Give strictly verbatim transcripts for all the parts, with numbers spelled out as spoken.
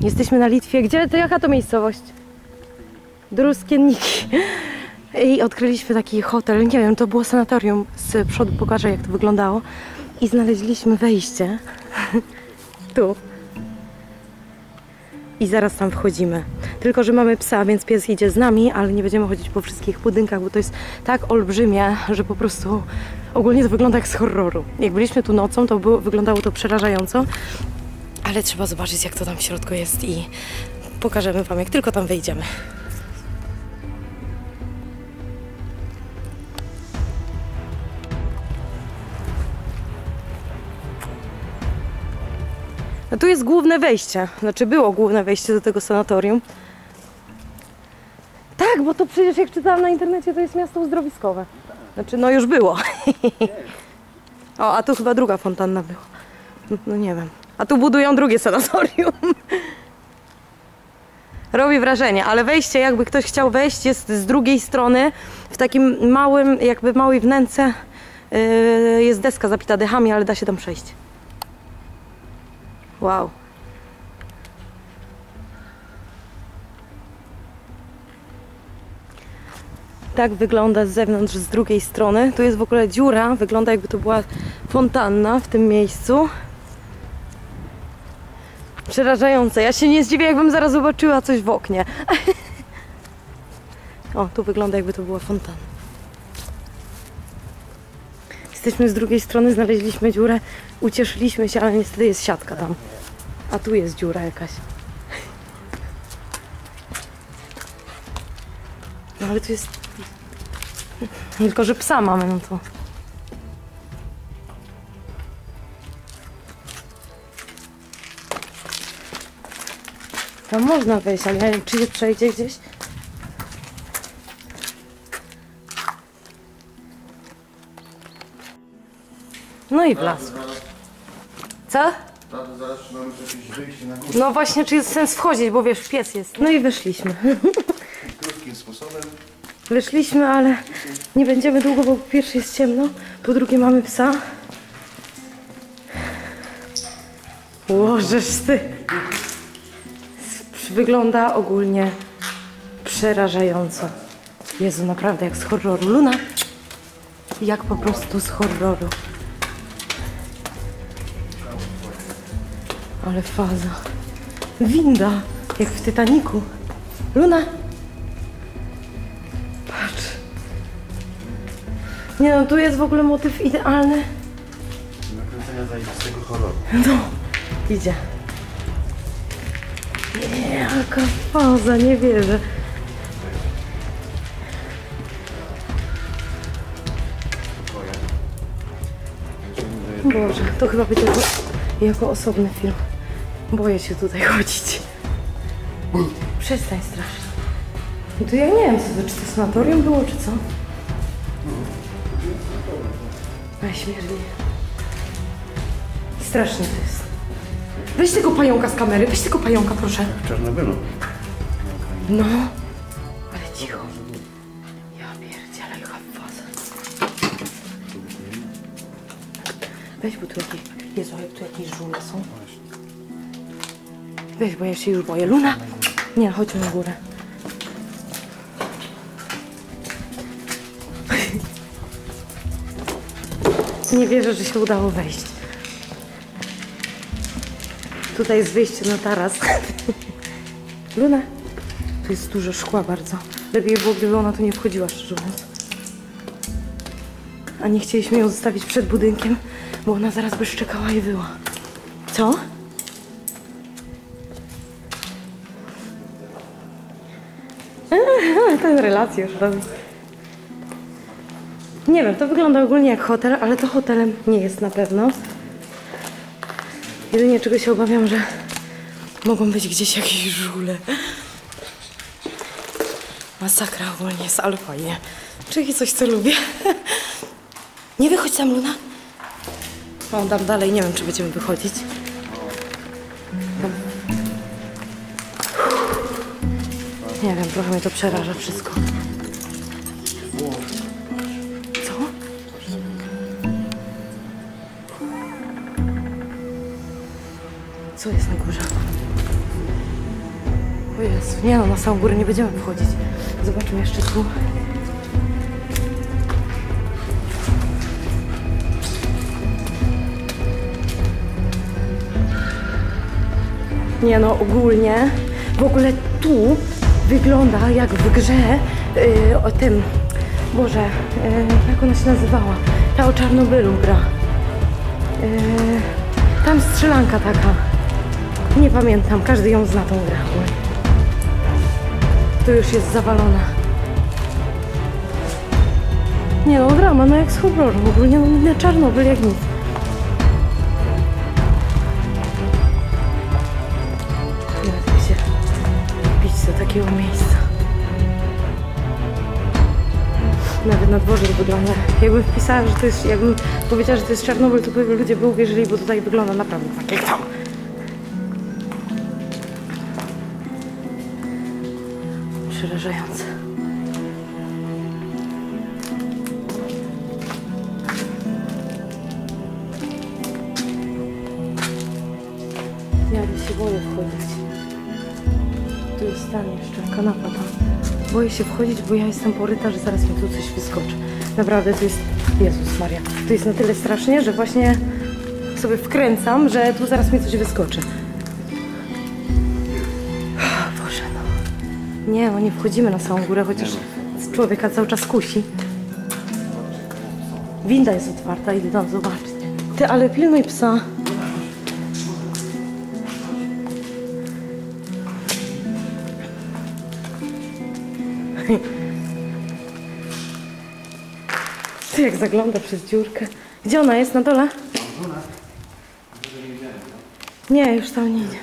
Jesteśmy na Litwie. Gdzie? To jaka to miejscowość? Druskienniki. I odkryliśmy taki hotel. Nie wiem, to było sanatorium. Z przodu pokażę, jak to wyglądało. I znaleźliśmy wejście. Tu. I zaraz tam wchodzimy. Tylko że mamy psa, więc pies idzie z nami, ale nie będziemy chodzić po wszystkich budynkach, bo to jest tak olbrzymie, że po prostu ogólnie to wygląda jak z horroru. Jak byliśmy tu nocą, to było, wyglądało to przerażająco, ale trzeba zobaczyć, jak to tam w środku jest i pokażemy wam, jak tylko tam wejdziemy. No tu jest główne wejście, znaczy było główne wejście do tego sanatorium. Tak, bo to przecież jak czytałam na internecie, to jest miasto uzdrowiskowe. Znaczy, no już było. O, a tu chyba druga fontanna była. No, no nie wiem. A tu budują drugie sanatorium. Robi wrażenie, ale wejście, jakby ktoś chciał wejść, jest z drugiej strony. W takim małym, jakby małej wnęce yy, jest deska zapita dechami, ale da się tam przejść. Wow. Tak wygląda z zewnątrz, z drugiej strony. Tu jest w ogóle dziura, wygląda jakby to była fontanna w tym miejscu. Przerażające. Ja się nie zdziwię, jakbym zaraz zobaczyła coś w oknie. O, tu wygląda jakby to była fontanna. Jesteśmy z drugiej strony, znaleźliśmy dziurę, ucieszyliśmy się, ale niestety jest siatka tam. A tu jest dziura jakaś. No ale tu jest... Tylko że psa mamy, no to... Tam można wejść, ale nie wiem, czy się przejdzie gdzieś. No i w las. Co? No właśnie, czy jest sens wchodzić, bo wiesz, pies jest. No i weszliśmy. Krótkim sposobem. Weszliśmy, ale nie będziemy długo, bo po pierwsze jest ciemno, po drugie mamy psa. Łożesz ty. Wygląda ogólnie przerażająco. Jezu, naprawdę jak z horroru. Luna, jak po prostu z horroru. Ale faza. Winda, jak w Titaniku. Luna. Patrz. Nie no, tu jest w ogóle motyw idealny. Nakręcenia zajebistego horroru. No, idzie. Nie, jaka faza, nie wierzę. Boże, to chyba będzie jako, jako osobny film. Boję się tutaj chodzić. Przestań strasznie. No to ja nie wiem, co to, czy to sanatorium było, czy co? Ale śmierdzi. Strasznie to jest. Weź tego pająka z kamery, weź tego pająka, proszę. W Czarnobylu. No, ale cicho. Ja pierdzielę, jaka faza. Weź, bo tu jakieś... Jezu, jak tu jakieś żule są. Weź, bo ja się już boję. Luna! Nie, chodźmy na górę. Nie wierzę, że się udało wejść. Tutaj jest wyjście na taras. Luna, tu jest dużo szkła bardzo. Lepiej było, gdyby ona tu nie wchodziła, szczerze mówiąc. A nie chcieliśmy ją zostawić przed budynkiem, bo ona zaraz by szczekała i wyła. Co? Ten relację już robi. Nie wiem, to wygląda ogólnie jak hotel, ale to hotelem nie jest na pewno. Jedynie czego się obawiam, że mogą być gdzieś jakieś żule. Masakra ogólnie jest, ale fajnie. Czyli coś, co lubię. Nie wychodź tam, Luna. O, tam dalej, nie wiem, czy będziemy wychodzić. Nie wiem, trochę mnie to przeraża wszystko. Co? Co jest na górze? Jezu, nie no, na samą górę nie będziemy wchodzić. Zobaczmy jeszcze tu. Nie no, ogólnie, w ogóle tu wygląda jak w grze yy, o tym, Boże, yy, jak ona się nazywała? Ta o Czarnobylu gra. Yy, tam strzelanka taka. Nie pamiętam, każdy ją zna tą grę. Tu już jest zawalona. Nie no, drama, no jak z horroru, ogólnie no, na Czarnobyl jak nic. Się bić do takiego miejsca. Nawet na dworze to wygląda. Jakbym wpisała, że to jest, jakbym powiedziała, że to jest Czarnobyl, to by ludzie by uwierzyli, bo tutaj wygląda naprawdę tak jak tam. Przerażające. Ja się boję wchodzić. Tu jest stan jeszcze, kanapa tam. Boję się wchodzić, bo ja jestem poryta, że zaraz mi tu coś wyskoczy. Naprawdę, to jest... Jezus Maria. To jest na tyle strasznie, że właśnie sobie wkręcam, że tu zaraz mi coś wyskoczy. Boże, no. Nie, no nie wchodzimy na samą górę, chociaż człowieka cały czas kusi. Winda jest otwarta, idę tam zobaczyć. Ty, ale pilnuj psa. Ty jak zagląda przez dziurkę. Gdzie ona jest? Na dole? Nie, już tam nie idzie.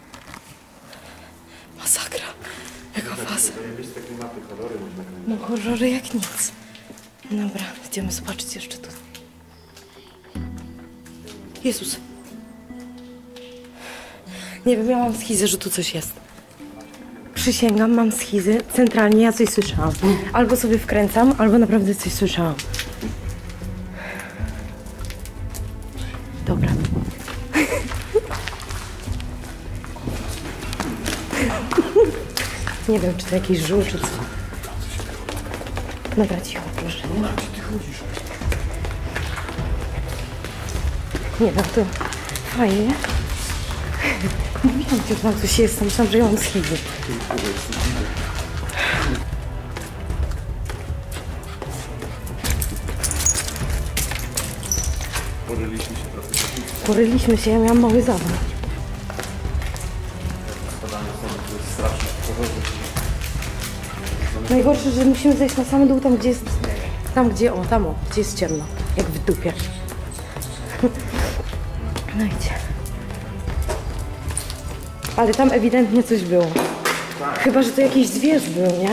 Masakra. Jaka faza. No horrory jak nic. Dobra, idziemy zobaczyć jeszcze tu. Jezus. Nie wiem, ja mam schizę, że tu coś jest. Przysięgam, mam schizy. Centralnie ja coś słyszałam. Albo sobie wkręcam, albo naprawdę coś słyszałam. Dobra. Nie wiem, czy to jakiś żół, czy co. Dobra, cicho, proszę. Nie wiem, to fajnie. Mówiłam ci, że tam coś jest, myślałam, że ja mam schizy. Poryliśmy się trochę. Poryliśmy się, ja miałam mały zawód. Najgorsze, że musimy zejść na sam dół, tam gdzie jest... Tam gdzie, o, tam o, gdzie jest ciemno. Jak w dupie. No idzie. Ale tam ewidentnie coś było. Chyba, że to jakiś zwierz był, nie?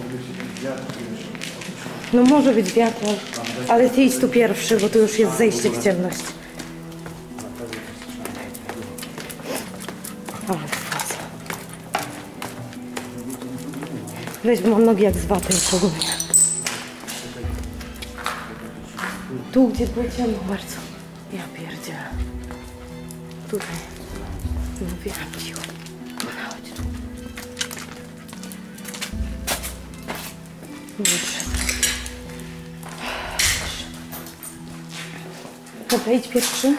No może być wiatr, ale ty idź tu pierwszy, bo tu już jest zejście w ciemność. Ale faza. Weź, bo mam nogi jak z waty już ogólnie. Tu, gdzie było ciemno bardzo. Ja pierdzielę. Tutaj. Mówiłam cicho. Chodź tu. Dobrze. Dobra, idź pierwszy.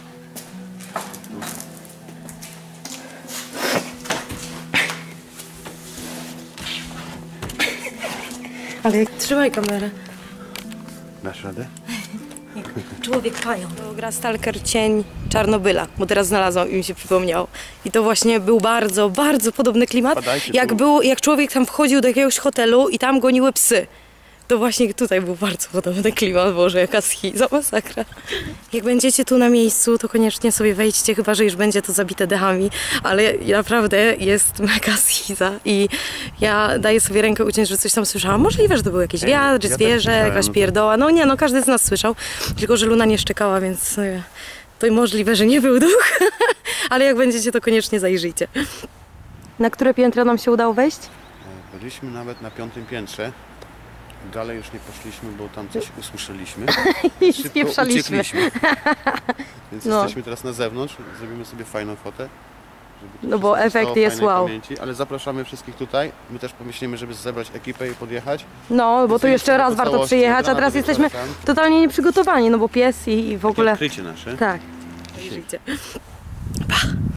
Ale jak trzymaj kamerę. Dasz radę? Człowiek pająk. To gra Stalker Cień Czarnobyla, bo teraz znalazłam i mi się przypomniało. I to właśnie był bardzo, bardzo podobny klimat, Padajcie jak, tu. był, jak człowiek tam wchodził do jakiegoś hotelu i tam goniły psy. To właśnie tutaj był bardzo podobny klimat, Boże, jaka schiza, masakra. Jak będziecie tu na miejscu, to koniecznie sobie wejdźcie, chyba że już będzie to zabite dechami, ale naprawdę jest mega schiza i ja daję sobie rękę uciąć, że coś tam słyszałam. Możliwe, że to był jakiś wiatr, ja zwierzę, jakaś pierdoła. No nie, no każdy z nas słyszał, tylko że Luna nie szczekała, więc no, to możliwe, że nie był duch, ale jak będziecie, to koniecznie zajrzyjcie. Na które piętro nam się udało wejść? Byliśmy nawet na piątym piętrze. Dalej już nie poszliśmy, bo tam coś usłyszeliśmy. I Szybko spieprzaliśmy. uciekliśmy. Więc No. jesteśmy teraz na zewnątrz, zrobimy sobie fajną fotę żeby to No bo wszystko efekt zostało w jest fajnej wow. Pamięci, ale zapraszamy wszystkich tutaj. My też pomyślimy, żeby zebrać ekipę i podjechać. No, bo tu Więc jeszcze raz po warto całości, przyjechać, a grana teraz do jesteśmy wieczora tam. totalnie nieprzygotowani, no bo pies i, i w Takie ogóle... odkrycie nasze. Tak. Dzisiaj. Życie.